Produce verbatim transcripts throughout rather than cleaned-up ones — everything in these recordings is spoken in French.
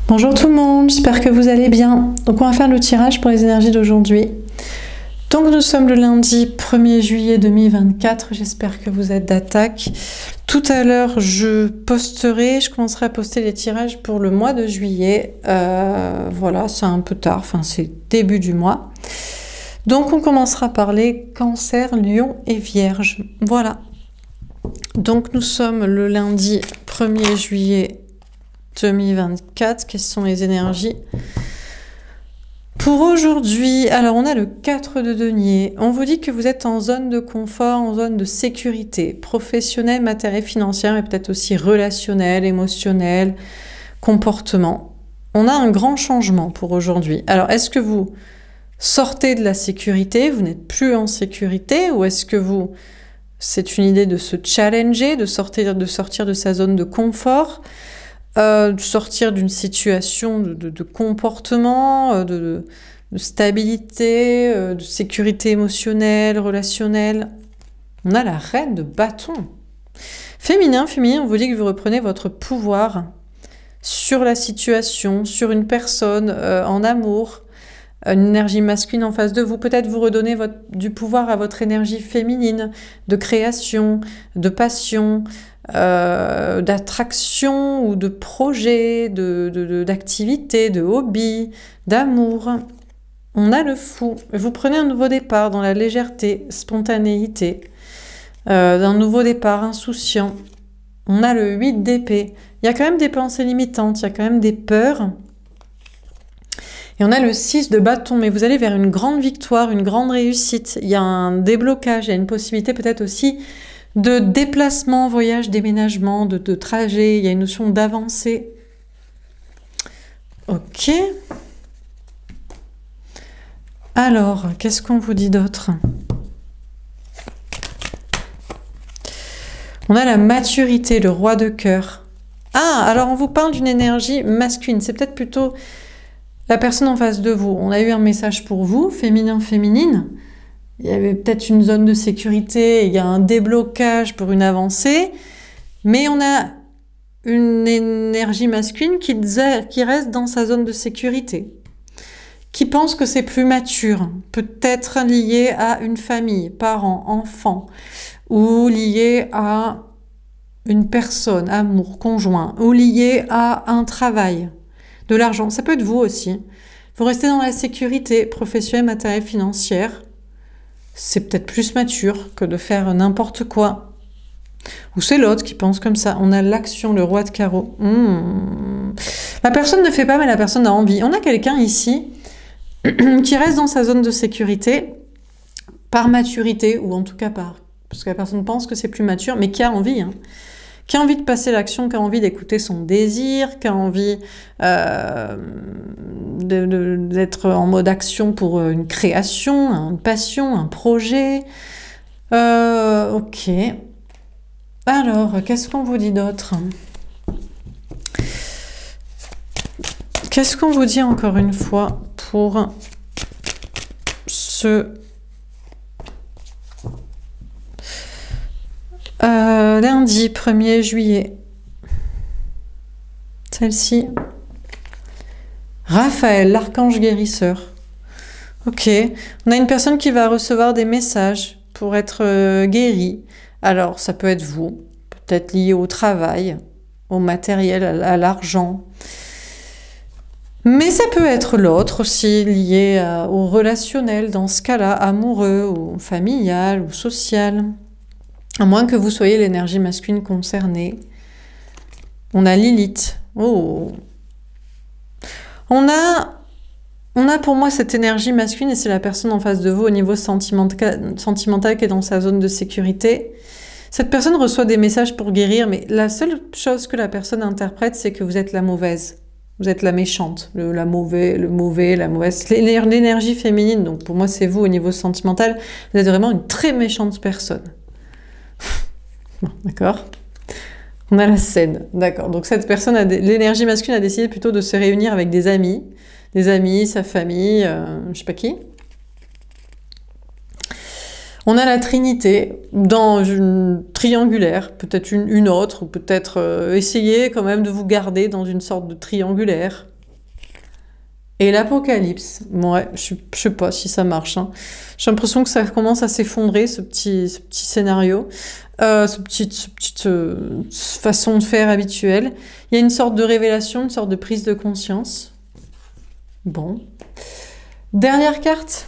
Bonjour tout le monde, j'espère que vous allez bien. Donc on va faire le tirage pour les énergies d'aujourd'hui. Donc nous sommes le lundi premier juillet deux mille vingt-quatre, j'espère que vous êtes d'attaque. Tout à l'heure je posterai, je commencerai à poster les tirages pour le mois de juillet. Euh, voilà, c'est un peu tard, enfin c'est début du mois. Donc on commencera par les cancers, lion et vierge. Voilà. Donc nous sommes le lundi premier juillet deux mille vingt-quatre. Quelles sont les énergies pour aujourd'hui? Alors on a le quatre de denier. On vous dit que vous êtes en zone de confort, en zone de sécurité professionnelle, matérielle, financière, mais peut-être aussi relationnelle, émotionnelle, comportement. On a un grand changement pour aujourd'hui. Alors est-ce que vous sortez de la sécurité, vous n'êtes plus en sécurité, ou est-ce que vous, c'est une idée de se challenger, de sortir de, sortir de sa zone de confort, euh, de sortir d'une situation de, de, de comportement, de, de, de stabilité, euh, de sécurité émotionnelle, relationnelle. On a la reine de bâton. Féminin, féminin, on vous dit que vous reprenez votre pouvoir sur la situation, sur une personne, euh, en amour, une énergie masculine en face de vous. Peut-être vous redonnez votre, du pouvoir à votre énergie féminine, de création, de passion, euh, d'attraction ou de projet, de, de, d'activité, de hobby, d'amour. On a le fou. Vous prenez un nouveau départ dans la légèreté, spontanéité, euh, d'un nouveau départ insouciant. On a le huit d'épée. Il y a quand même des pensées limitantes, il y a quand même des peurs. Et on a le six de bâton, mais vous allez vers une grande victoire, une grande réussite. Il y a un déblocage, il y a une possibilité peut-être aussi de déplacement, voyage, déménagement, de, de trajet. Il y a une notion d'avancée. Ok. Alors, qu'est-ce qu'on vous dit d'autre? On a la maturité, le roi de cœur. Ah, alors on vous parle d'une énergie masculine. C'est peut-être plutôt la personne en face de vous. On a eu un message pour vous, féminin, féminine. Il y avait peut-être une zone de sécurité, il y a un déblocage pour une avancée, mais on a une énergie masculine qui, qui reste dans sa zone de sécurité, qui pense que c'est plus mature, peut-être lié à une famille, parents, enfants, ou lié à une personne, amour, conjoint, ou lié à un travail. De l'argent, ça peut être vous aussi. Vous restez dans la sécurité professionnelle, matérielle, financière. C'est peut-être plus mature que de faire n'importe quoi. Ou c'est l'autre qui pense comme ça. On a l'action, le roi de carreau. Mmh. La personne ne fait pas, mais la personne a envie. On a quelqu'un ici qui reste dans sa zone de sécurité par maturité, ou en tout cas par... parce que la personne pense que c'est plus mature, mais qui a envie, hein. Qui a envie de passer l'action, qui a envie d'écouter son désir, qui a envie euh, d'être en mode action pour une création, une passion, un projet. Euh, ok. Alors, qu'est-ce qu'on vous dit d'autre? Qu'est-ce qu'on vous dit encore une fois pour ce... Euh, lundi premier juillet. Celle-ci. Raphaël, l'archange guérisseur. Ok. On a une personne qui va recevoir des messages pour être euh, guérie. Alors, ça peut être vous. Peut-être lié au travail, au matériel, à, à l'argent. Mais ça peut être l'autre aussi, lié à, au relationnel, dans ce cas-là, amoureux, ou familial, ou social. À moins que vous soyez l'énergie masculine concernée. On a Lilith. Oh. On a, on a pour moi cette énergie masculine, et c'est la personne en face de vous au niveau sentimental, sentimental qui est dans sa zone de sécurité. Cette personne reçoit des messages pour guérir, mais la seule chose que la personne interprète, c'est que vous êtes la mauvaise. Vous êtes la méchante, le, la mauvais, le mauvais, la mauvaise. L'énergie féminine, donc pour moi c'est vous au niveau sentimental, vous êtes vraiment une très méchante personne. Bon, d'accord. On a la scène, d'accord. Donc cette personne, a l'énergie masculine a décidé plutôt de se réunir avec des amis, des amis, sa famille, euh, je sais pas qui. On a la Trinité dans une triangulaire, peut-être une, une autre, ou peut-être euh, essayer quand même de vous garder dans une sorte de triangulaire. Et l'Apocalypse, ouais, je, je sais pas si ça marche. Hein. J'ai l'impression que ça commence à s'effondrer, ce petit, ce petit scénario, euh, ce petit, ce petite euh, façon de faire habituelle. Il y a une sorte de révélation, une sorte de prise de conscience. Bon. Dernière carte.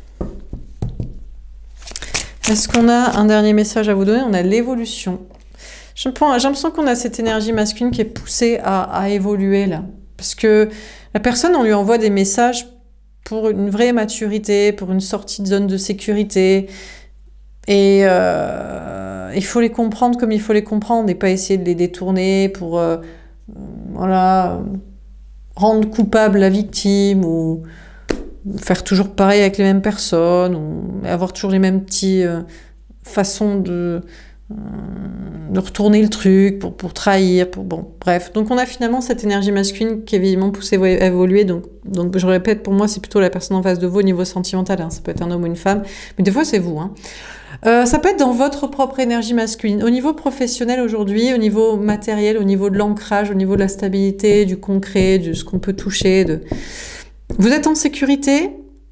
Est-ce qu'on a un dernier message à vous donner? On a l'évolution. J'ai l'impression qu'on a cette énergie masculine qui est poussée à, à évoluer là. Parce que la personne, on lui envoie des messages pour une vraie maturité, pour une sortie de zone de sécurité. Et euh, il faut les comprendre comme il faut les comprendre et pas essayer de les détourner pour euh, voilà, rendre coupable la victime ou faire toujours pareil avec les mêmes personnes ou avoir toujours les mêmes petites euh, façons de... de retourner le truc pour, pour trahir, pour bon, bref. Donc on a finalement cette énergie masculine qui est évidemment poussée à évoluer. Donc, donc je répète, pour moi, c'est plutôt la personne en face de vous au niveau sentimental. Hein. Ça peut être un homme ou une femme, mais des fois c'est vous. Hein. Euh, ça peut être dans votre propre énergie masculine. Au niveau professionnel aujourd'hui, au niveau matériel, au niveau de l'ancrage, au niveau de la stabilité, du concret, de ce qu'on peut toucher. De... Vous êtes en sécurité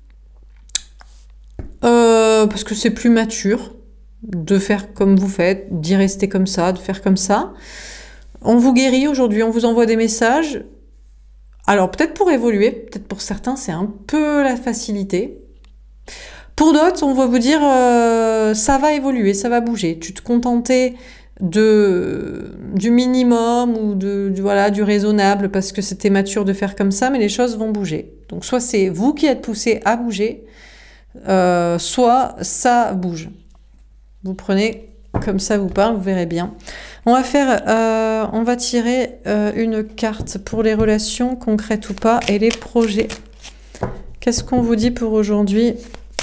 euh, parce que c'est plus mature de faire comme vous faites, d'y rester comme ça, de faire comme ça. On vous guérit aujourd'hui, on vous envoie des messages. Alors peut-être pour évoluer, peut-être pour certains c'est un peu la facilité. Pour d'autres, on va vous dire euh, ça va évoluer, ça va bouger. Tu te contentais de du minimum ou de, du, voilà, du raisonnable parce que c'était mature de faire comme ça, mais les choses vont bouger. Donc soit c'est vous qui êtes poussé à bouger, euh, soit ça bouge. Vous prenez comme ça vous parle, vous verrez bien. On va faire, euh, on va tirer euh, une carte pour les relations concrètes ou pas et les projets. Qu'est-ce qu'on vous dit pour aujourd'hui?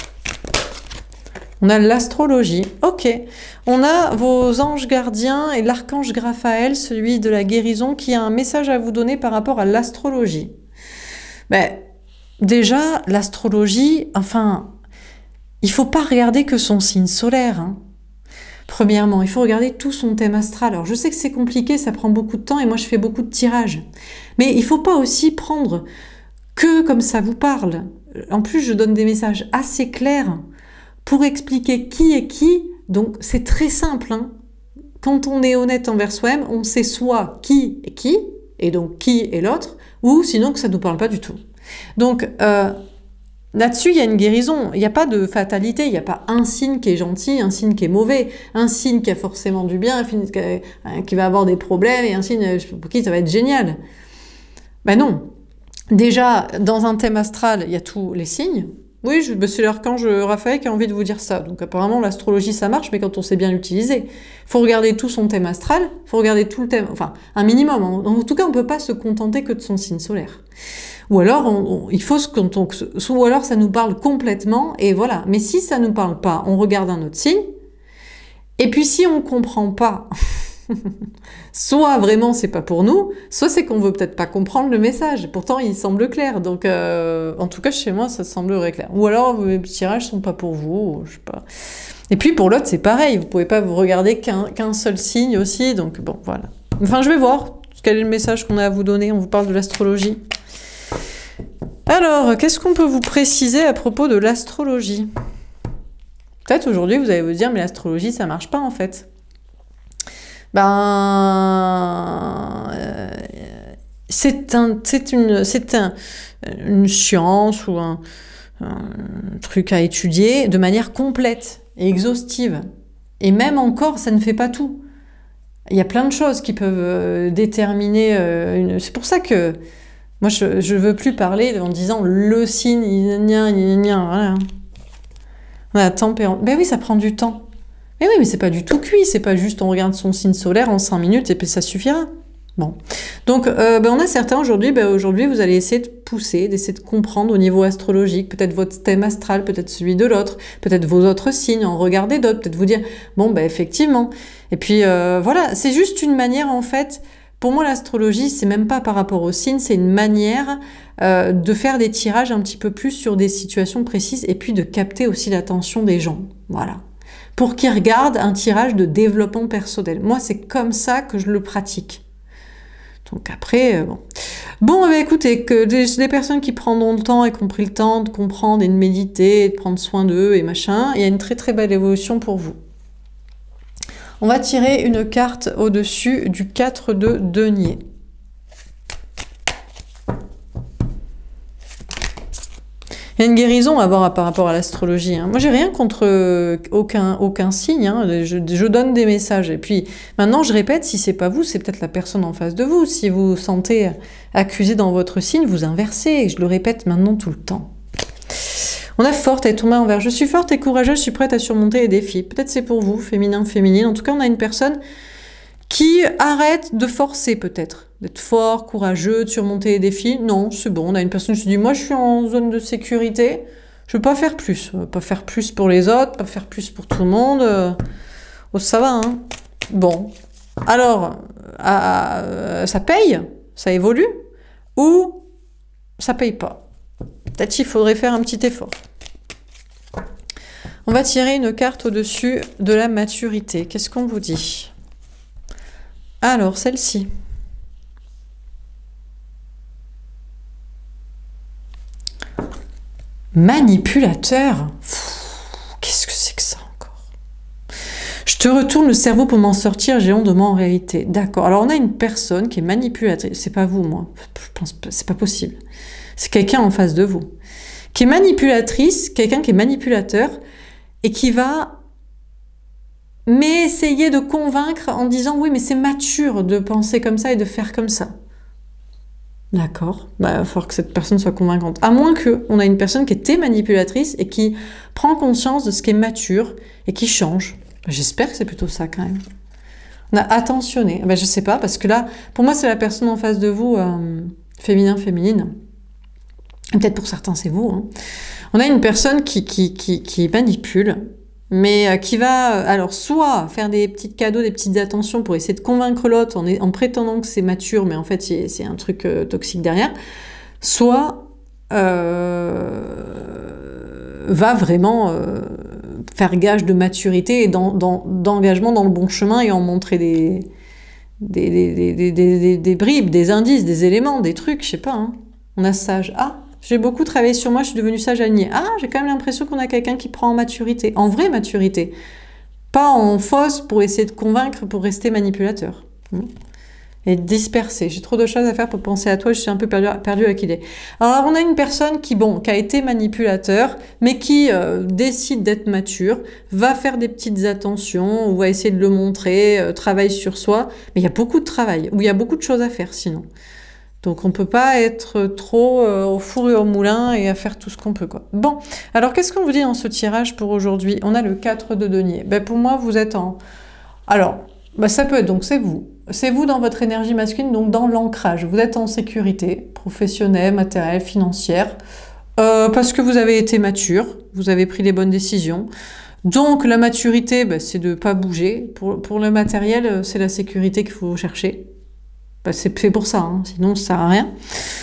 On a l'astrologie. Ok. On a vos anges gardiens et l'archange Raphaël, celui de la guérison, qui a un message à vous donner par rapport à l'astrologie. Ben, déjà, l'astrologie, enfin, il faut pas regarder que son signe solaire, hein. Premièrement, il faut regarder tout son thème astral. Alors, je sais que c'est compliqué, ça prend beaucoup de temps et moi, je fais beaucoup de tirages. Mais il ne faut pas aussi prendre que comme ça vous parle. En plus, je donne des messages assez clairs pour expliquer qui est qui. Donc, c'est très simple. Hein. Quand on est honnête envers soi-même, on sait soit qui est qui, et donc qui est l'autre, ou sinon que ça ne nous parle pas du tout. Donc, euh, là-dessus, il y a une guérison. Il n'y a pas de fatalité. Il n'y a pas un signe qui est gentil, un signe qui est mauvais, un signe qui a forcément du bien, un signe qui va avoir des problèmes, et un signe pour qui ça va être génial. Ben non. Déjà, dans un thème astral, il y a tous les signes. Oui, c'est l'archange Raphaël qui a envie de vous dire ça. Donc apparemment, l'astrologie, ça marche, mais quand on sait bien l'utiliser. Il faut regarder tout son thème astral, il faut regarder tout le thème, enfin, un minimum. En tout cas, on ne peut pas se contenter que de son signe solaire. Ou alors, on, on, il faut quand on, ou alors ça nous parle complètement, et voilà. Mais si ça nous parle pas, on regarde un autre signe. Et puis si on comprend pas, soit vraiment c'est pas pour nous, soit c'est qu'on veut peut-être pas comprendre le message. Pourtant, il semble clair. Donc, euh, en tout cas, chez moi, ça semblerait clair. Ou alors, mes tirages sont pas pour vous, je sais pas. Et puis pour l'autre, c'est pareil. Vous pouvez pas vous regarder qu'un qu'un seul signe aussi. Donc bon, voilà. Enfin, je vais voir quel est le message qu'on a à vous donner. On vous parle de l'astrologie. Alors, qu'est-ce qu'on peut vous préciser à propos de l'astrologie? Peut-être aujourd'hui, vous allez vous dire, mais l'astrologie, ça marche pas en fait. Ben, euh, c'est un, c'est une, c'est un, une science ou un, un truc à étudier de manière complète et exhaustive. Et même encore, ça ne fait pas tout. Il y a plein de choses qui peuvent euh, déterminer. Euh, une... C'est pour ça que moi, je ne veux plus parler en disant le signe, gna, gna, gna, voilà. La tempérance. Ben oui, ça prend du temps. Mais oui, mais c'est pas du tout cuit. C'est pas juste on regarde son signe solaire en cinq minutes et puis ça suffira. Bon. Donc, euh, ben on a certains aujourd'hui, ben aujourd'hui, vous allez essayer de pousser, d'essayer de comprendre au niveau astrologique, peut-être votre thème astral, peut-être celui de l'autre, peut-être vos autres signes, en regarder d'autres, peut-être vous dire, bon, ben effectivement. Et puis, euh, voilà, c'est juste une manière, en fait. Pour moi, l'astrologie, c'est même pas par rapport aux signes, c'est une manière euh, de faire des tirages un petit peu plus sur des situations précises et puis de capter aussi l'attention des gens. Voilà. Pour qu'ils regardent un tirage de développement personnel. Moi, c'est comme ça que je le pratique. Donc après, euh, bon. Bon, bah, écoutez, que les, les personnes qui prendront le temps et qui ont pris le temps de comprendre et de méditer, et de prendre soin d'eux et machin, il y a une très très belle évolution pour vous. On va tirer une carte au-dessus du quatre de denier. Il y a une guérison à voir par rapport à l'astrologie. Hein. Moi, j'ai rien contre euh, aucun, aucun signe. Hein. Je, je donne des messages. Et puis, maintenant, je répète, si c'est pas vous, c'est peut-être la personne en face de vous. Si vous vous sentez accusé dans votre signe, vous inversez. Je le répète maintenant tout le temps. On a forte, elle tombe envers. Je suis forte et courageuse, je suis prête à surmonter les défis. Peut-être c'est pour vous, féminin, féminine. En tout cas, on a une personne qui arrête de forcer peut-être, d'être fort, courageux, de surmonter les défis. Non, c'est bon, on a une personne qui se dit, moi je suis en zone de sécurité, je ne veux pas faire plus. Pas faire plus pour les autres, pas faire plus pour tout le monde. Oh, ça va, hein. Bon. Alors, euh, ça paye, ça évolue, ou ça paye pas. Peut-être qu'il faudrait faire un petit effort. On va tirer une carte au-dessus de la maturité. Qu'est-ce qu'on vous dit ? Alors, celle-ci. Manipulateur. Qu'est-ce que c'est que ça encore? Je te retourne le cerveau pour m'en sortir, j'ai honte de moi en réalité. D'accord. Alors, on a une personne qui est manipulatrice. C'est pas vous, moi. Je pense que c'est pas possible. C'est quelqu'un en face de vous. Qui est manipulatrice, quelqu'un qui est manipulateur et qui va... mais essayer de convaincre en disant « oui, mais c'est mature de penser comme ça et de faire comme ça ». D'accord, bah, il va falloir que cette personne soit convaincante. À moins qu'on a une personne qui était manipulatrice et qui prend conscience de ce qui est mature et qui change. J'espère que c'est plutôt ça quand même. On a attentionné. Ben, je sais pas, parce que là, pour moi, c'est la personne en face de vous, euh, féminin, féminine. Peut-être pour certains, c'est vous. Hein. On a une personne qui, qui, qui, qui manipule, mais qui va, alors, soit faire des petits cadeaux, des petites attentions pour essayer de convaincre l'autre en, en prétendant que c'est mature, mais en fait, c'est un truc euh, toxique derrière, soit euh, va vraiment euh, faire gage de maturité et d'engagement dans, dans le bon chemin et en montrer des, des, des, des, des, des, des bribes, des indices, des éléments, des trucs, je sais pas. Hein. On a sage. Ah, j'ai beaucoup travaillé sur moi, je suis devenue sage alignée. Ah, j'ai quand même l'impression qu'on a quelqu'un qui prend en maturité, en vraie maturité. Pas en fausse pour essayer de convaincre, pour rester manipulateur. Et dispersé. J'ai trop de choses à faire pour penser à toi, je suis un peu perdu, perdu avec l'idée. Alors, on a une personne qui, bon, qui a été manipulateur, mais qui euh, décide d'être mature, va faire des petites attentions, ou va essayer de le montrer, euh, travaille sur soi. Mais il y a beaucoup de travail, ou il y a beaucoup de choses à faire sinon. Donc on peut pas être trop euh, au four et au moulin et à faire tout ce qu'on peut, quoi. Bon, alors qu'est-ce qu'on vous dit dans ce tirage pour aujourd'hui? On a le quatre de denier. Ben, pour moi, vous êtes en... Alors, ben, ça peut être, donc c'est vous. C'est vous dans votre énergie masculine, donc dans l'ancrage. Vous êtes en sécurité, professionnelle, matérielle, financière, euh, parce que vous avez été mature, vous avez pris les bonnes décisions. Donc la maturité, ben, c'est de ne pas bouger. Pour, pour le matériel, c'est la sécurité qu'il faut chercher. Bah, c'est fait pour ça, hein. Sinon ça sert à rien.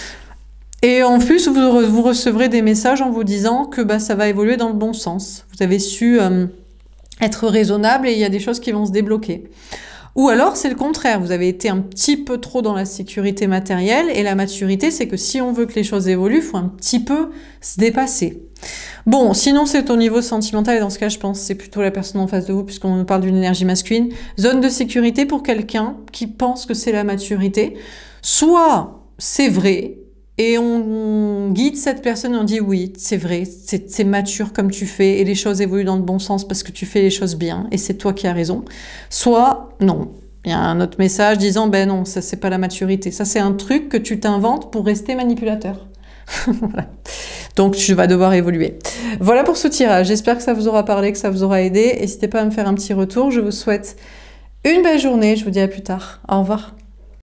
Et en plus, vous, vous recevrez des messages en vous disant que bah, ça va évoluer dans le bon sens. Vous avez su euh, être raisonnable et il y a des choses qui vont se débloquer. Ou alors, c'est le contraire. Vous avez été un petit peu trop dans la sécurité matérielle et la maturité, c'est que si on veut que les choses évoluent, il faut un petit peu se dépasser. Bon, sinon c'est au niveau sentimental et dans ce cas je pense que c'est plutôt la personne en face de vous puisqu'on parle d'une énergie masculine. Zone de sécurité pour quelqu'un qui pense que c'est la maturité. Soit c'est vrai et on guide cette personne et on dit oui, c'est vrai, c'est mature comme tu fais et les choses évoluent dans le bon sens parce que tu fais les choses bien et c'est toi qui as raison. Soit non. Il y a un autre message disant ben non, ça c'est pas la maturité. Ça c'est un truc que tu t'inventes pour rester manipulateur. Voilà. Donc tu vas devoir évoluer. Voilà pour ce tirage. J'espère que ça vous aura parlé, que ça vous aura aidé. N'hésitez pas à me faire un petit retour. Je vous souhaite une belle journée. Je vous dis à plus tard. Au revoir.